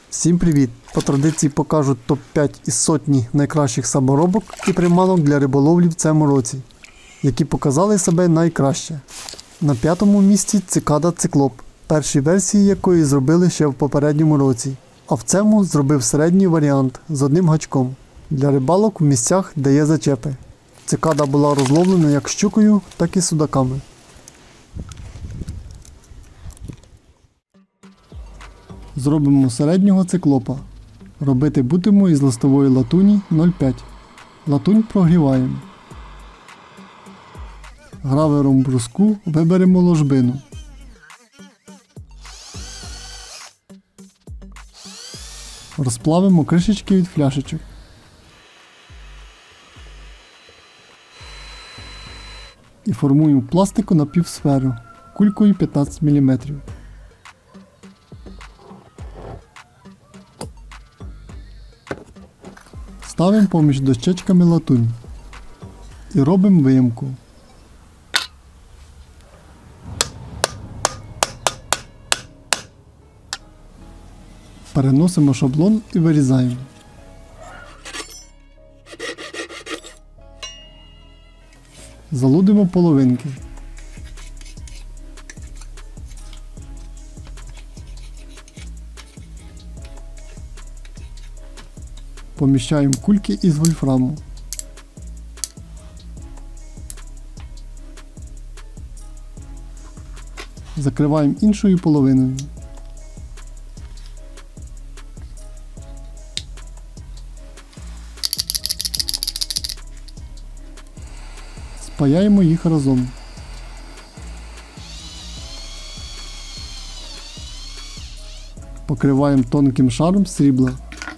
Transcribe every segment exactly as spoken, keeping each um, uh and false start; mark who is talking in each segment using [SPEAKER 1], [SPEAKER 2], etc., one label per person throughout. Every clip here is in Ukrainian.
[SPEAKER 1] Всім привіт! По традиції покажу топ п'ять із сотні найкращих саморобок і приманок для риболовлі в цьому році, які показали себе найкраще. На п'ятому місці цикада циклоп, перші версії якої зробили ще в попередньому році, а в цьому зробив середній варіант з одним гачком для рибалок в місцях, де є зачепи. Цикада була розловлена як щукою, так і судаками. Зробимо середнього циклопа. Робити будемо із листової латуні нуль п'ять. Латунь прогріваємо. Гравером бруску виберемо ложбину. Розплавимо кришечки від фляшечок. І формуємо пластику напівсферу кулькою п'ятнадцять міліметрів. Ставимо поміж дощечками латунь і робимо виємку. Переносимо шаблон і вирізаємо. Залудимо половинки. Поміщаємо кульки із вольфраму. Закриваємо іншою половиною. Спаяємо їх разом. Покриваємо тонким шаром срібла.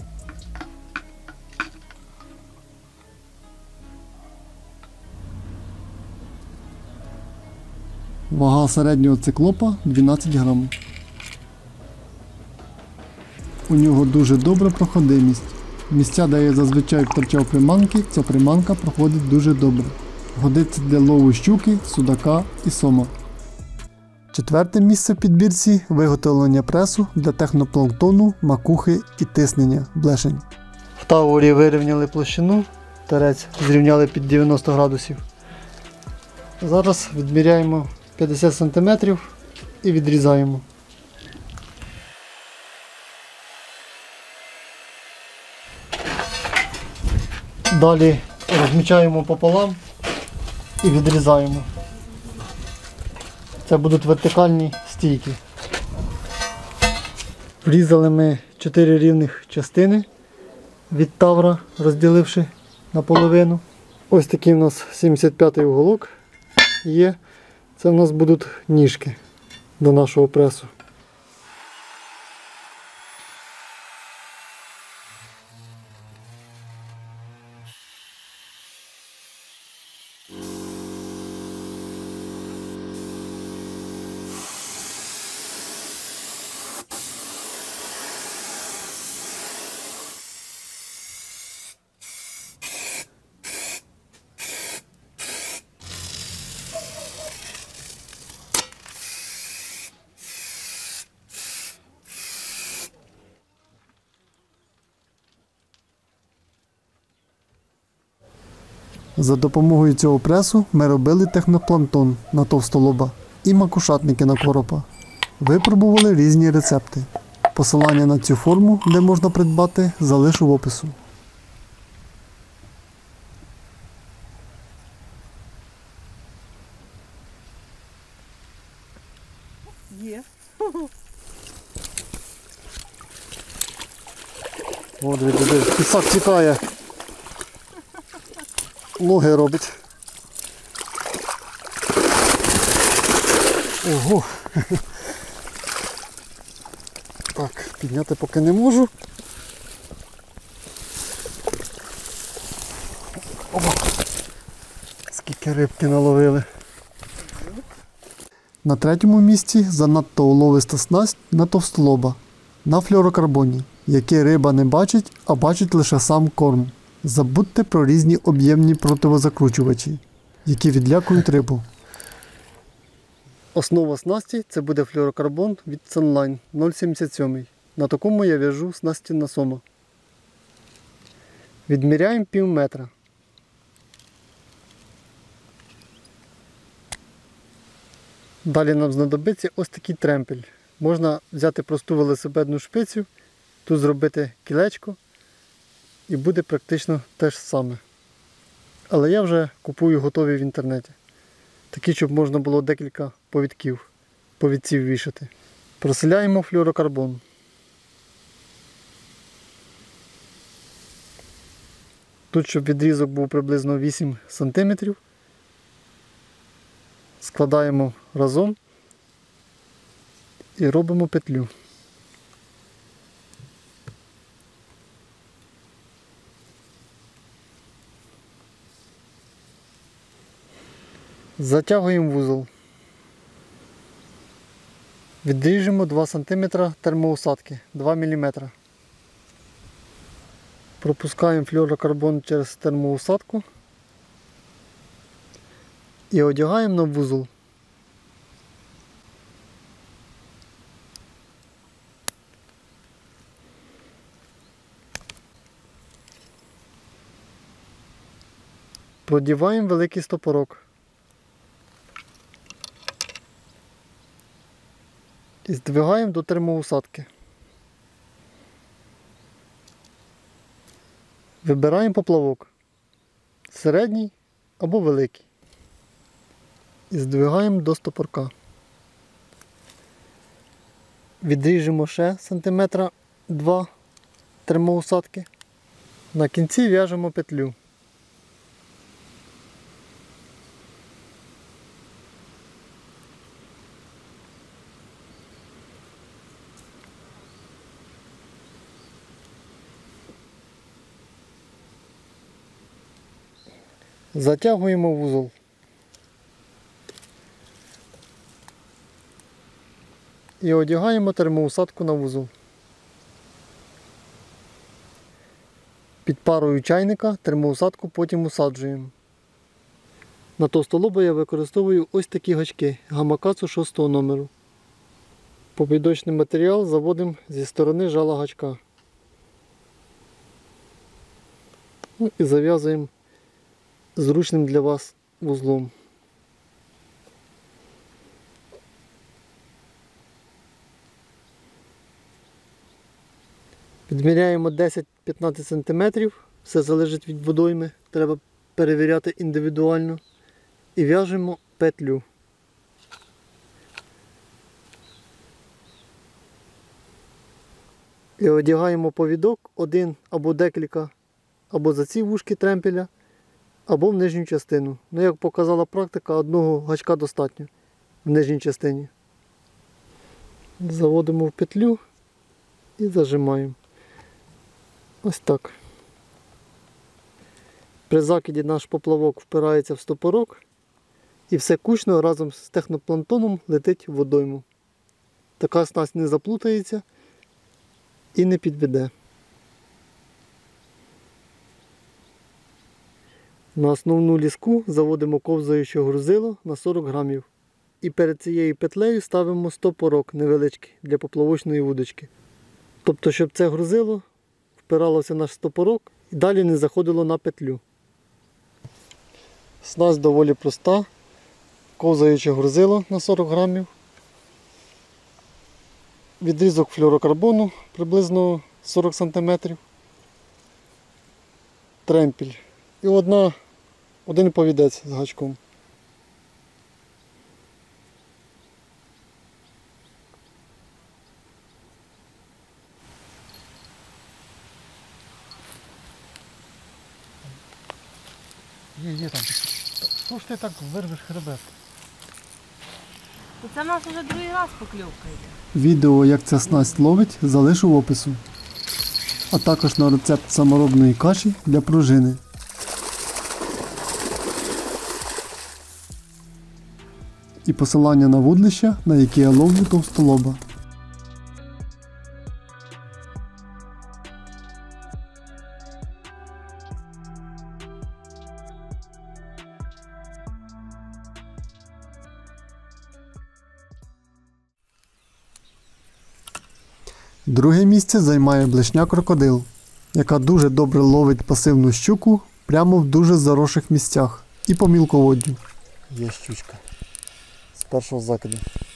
[SPEAKER 1] Вага середнього циклопа дванадцять грам. У нього дуже добра проходимість. Місця, де я зазвичай втрачав приманки, ця приманка проходить дуже добре. Годиться для лову щуки, судака і сома. Четверте місце в підбірці – виготовлення пресу для технопланктону, макухи і тиснення блешень. В таурі вирівняли площину, терець зрівняли під дев'яносто градусів. Зараз відміряємо п'ятдесят сантиметрів і відрізаємо. Далі розмічаємо пополам і відрізаємо. Це будуть вертикальні стійки. Врізали ми чотири рівних частини від тавра, розділивши наполовину. Ось такий у нас сімдесят п'ятий уголок є. Це в нас будуть ніжки до нашого пресу. За допомогою цього пресу ми робили технопланктон на товстолоба і макушатники на коропа. Випробували різні рецепти. Посилання на цю форму, де можна придбати, залишу в опису.
[SPEAKER 2] Є.
[SPEAKER 1] О, диви, диви, пісак тікає. Ноги робить. Ого! Так, підняти поки не можу. Опа! Скільки рибки наловили. На третьому місці занадто уловиста снасть на товстолоба, на флюорокарбоні, який риба не бачить, а бачить лише сам корм. Забудьте про різні об'ємні противозакручувачі, які відлякують рибу. Основа снасті – це буде флюорокарбон від Sunline нуль сімдесят сім. На такому я в'яжу снасті на сома. Відміряємо пів метра. Далі нам знадобиться ось такий тремпель. Можна взяти просту велосипедну шпицю, тут зробити кілечко і буде практично те ж саме. Але я вже купую готові в інтернеті. Такі, щоб можна було декілька повідків, повідців вішати. Проселяємо флюорокарбон. Тут, щоб відрізок був приблизно вісім сантиметрів, складаємо разом і робимо петлю. Затягуємо вузол. Відріжемо два сантиметри термоусадки, два міліметри. Пропускаємо флюорокарбон через термоусадку і одягаємо на вузол. Продіваємо великий стопорок. І здвигаємо до термоусадки. Вибираємо поплавок. Середній або великий. І здвигаємо до стопорка. Відріжемо ще сантиметра два термоусадки. На кінці в'яжемо петлю. Затягуємо вузол. І одягаємо термоусадку на вузол. Під парою чайника термоусадку потім усаджуємо. На товстолоба я використовую ось такі гачки Гамакацу шостого номеру. Побідочний матеріал заводимо зі сторони жала гачка. Ну, і зав'язуємо зручним для вас вузлом. Відміряємо десять-п'ятнадцять сантиметрів, все залежить від водойми, треба перевіряти індивідуально. І в'яжемо петлю. І одягаємо повідок один або декілька, або за ці вушки тремпеля, або в нижню частину. Ну, як показала практика, одного гачка достатньо в нижній частині. Заводимо в петлю і зажимаємо. Ось так. При закиді наш поплавок впирається в стопорок і все кучно разом з технопланктоном летить в водойму. Така снасть не заплутається і не підведе. На основну ліску заводимо ковзаюче грузило на сорок грамів. І перед цією петлею ставимо стопорок невеличкий для поплавочної вудочки. Тобто, щоб це грузило впиралося в наш стопорок і далі не заходило на петлю. Снасть доволі проста. Ковзаюче грузило на сорок грамів. Відрізок флюорокарбону приблизно сорок сантиметрів. Тремпель. І одна, один повідець з гачком. Є, є там. Що ж ти так вирвеш хребет?
[SPEAKER 2] Це в нас вже другий раз покльовка йде.
[SPEAKER 1] Відео, як ця снасть ловить, залишу в опису. А також на рецепт саморобної каші для пружини. І посилання на вудлища, на які я ловлю товстолоба. Друге місце займає блешня крокодил, яка дуже добре ловить пасивну щуку прямо в дуже заросших місцях і по мілководдю. Є щучка. З першого закиду.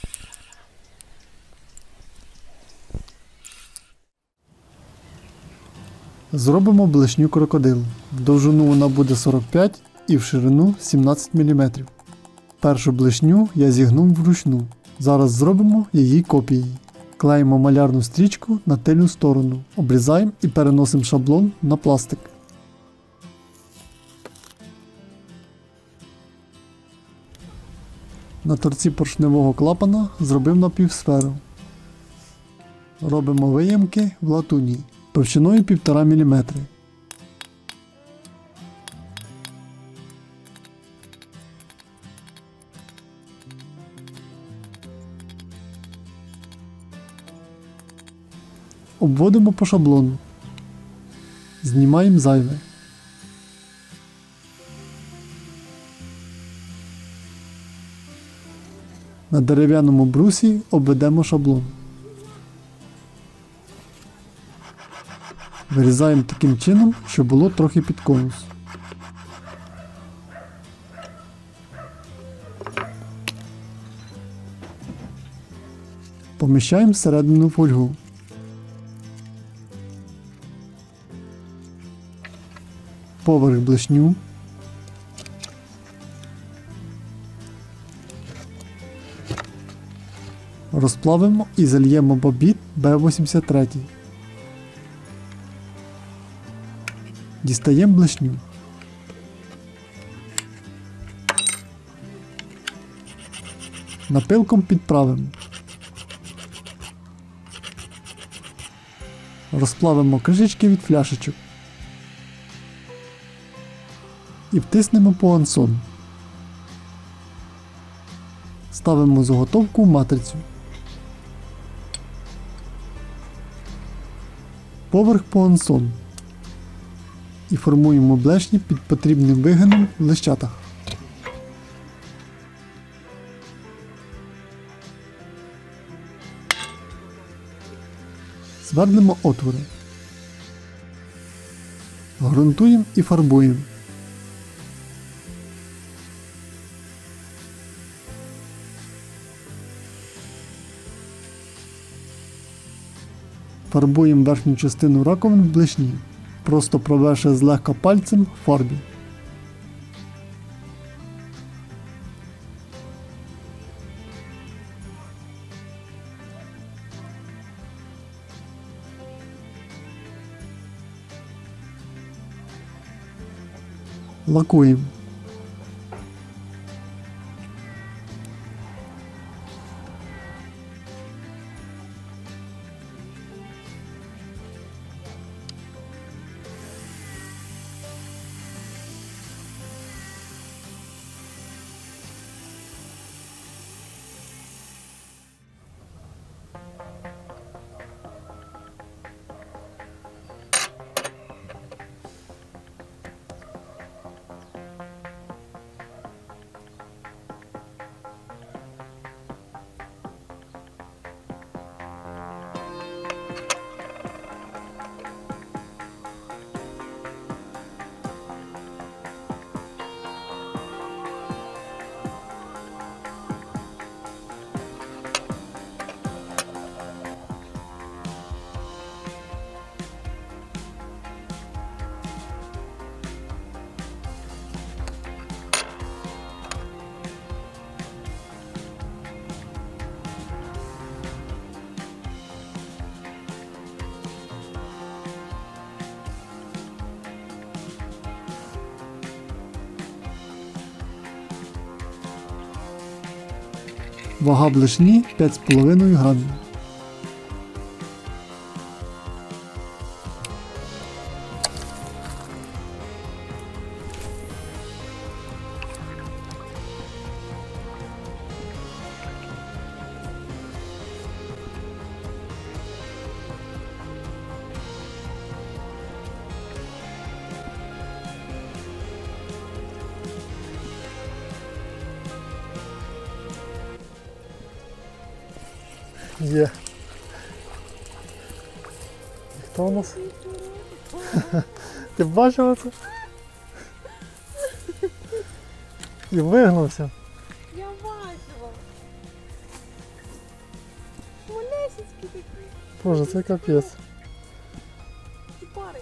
[SPEAKER 1] Зробимо блешню крокодил. В довжину вона буде сорок п'ять і в ширину сімнадцять міліметрів. Першу блешню я зігнув вручну. Зараз зробимо її копії. Клеїмо малярну стрічку на тильну сторону, обрізаємо і переносимо шаблон на пластик. На торці поршневого клапана зробив напівсферу. Робимо виємки в латуні товщиною півтора міліметри. Обводимо по шаблону. Знімаємо зайве. На дерев'яному брусі обведемо шаблон. Вирізаємо таким чином, щоб було трохи під конус. Поміщаємо всередину фольгу. Поверх блешню. Розплавимо і зальємо бобіт Б вісімдесят три. Дістаємо блешню. Напилком підправимо. Розплавимо кришечки від фляшечок. І втиснемо по ансон. Ставимо заготовку в матрицю. Поверх по ансон. І формуємо блешні під потрібним вигином в лещатах. Свердлимо отвори. Ґрунтуємо і фарбуємо. Фарбуємо верхню частину раковин в блешні, просто провевши злегка пальцем в фарбі. Лакуємо. Вага блешні п'ять з половиною грамів. Є. Хто у нас? Ти бачила це? І вигнувся.
[SPEAKER 2] Я бачила. Малесенький такий.
[SPEAKER 1] Боже, це капець.
[SPEAKER 2] І парить.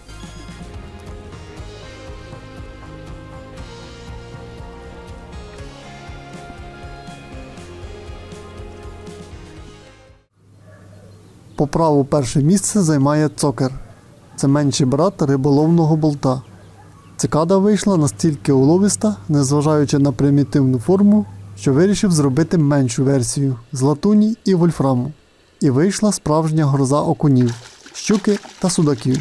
[SPEAKER 1] По праву перше місце займає цокер. Це менший брат риболовного болта. Цикада вийшла настільки уловиста, незважаючи на примітивну форму, що вирішив зробити меншу версію з латуні і вольфраму. І вийшла справжня гроза окунів, щуки та судаків.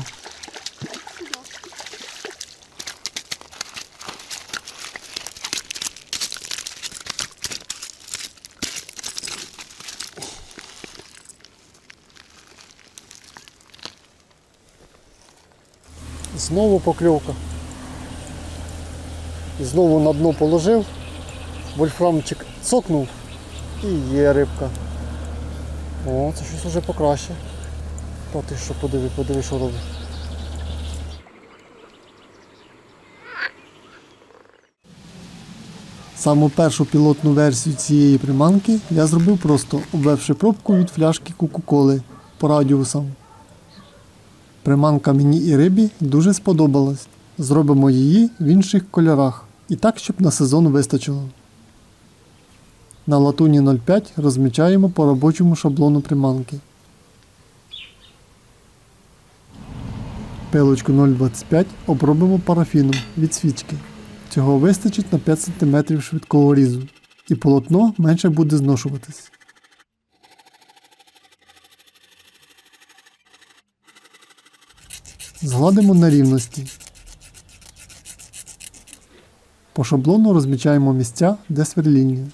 [SPEAKER 1] Знову покльовка. І знову на дно положив, вольфрамчик цокнув і є рибка. О, це щось вже покраще. Та ти що, подиви, подиви, що робить. Саму першу пілотну версію цієї приманки я зробив просто, обвевши пробку від фляжки Кока-Коли по радіусам. Приманка мені і рибі дуже сподобалась. Зробимо її в інших кольорах. І так, щоб на сезон вистачило. На латуні нуль п'ять розмічаємо по робочому шаблону приманки. Пилочку нуль двадцять п'ять обробимо парафіном від свічки. Цього вистачить на п'ять сантиметрів швидкого різу. І полотно менше буде зношуватись. Згладимо нерівності. По шаблону розмічаємо місця, де сверління.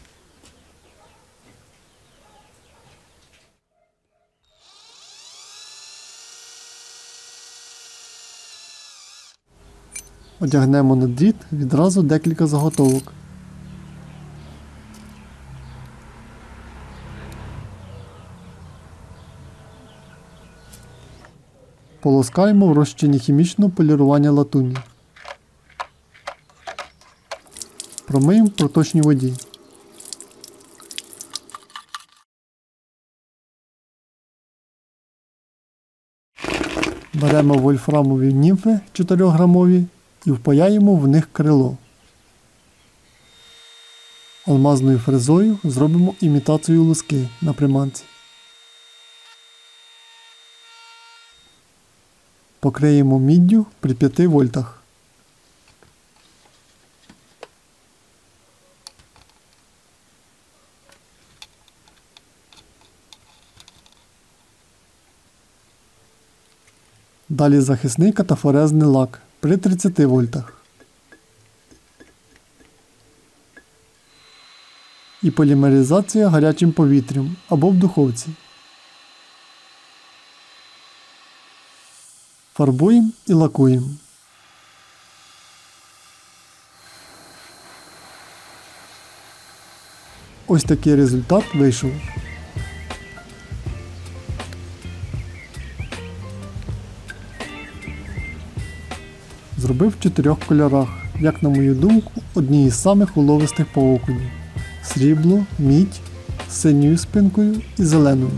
[SPEAKER 1] Одягнемо на дріт відразу декілька заготовок. Полоскаємо в розчині хімічного полірування латуні. Промиємо в проточній воді. Беремо вольфрамові німфи чотирьохграмові і впаяємо в них крило. Алмазною фрезою зробимо імітацію луски на приманці. Покриємо міддю при п'яти вольтах. Далі захисний катафорезний лак при тридцяти вольтах. І полімеризація гарячим повітрям або в духовці. Фарбуємо і лакуємо. Ось такий результат вийшов. Зробив в чотирьох кольорах, як на мою думку, одні із самих уловистих по окуню. Срібло, мідь, з синьою спинкою і зеленою.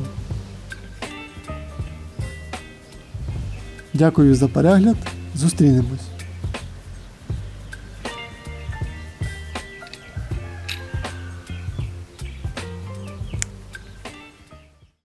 [SPEAKER 1] Дякую за перегляд, зустрінемось!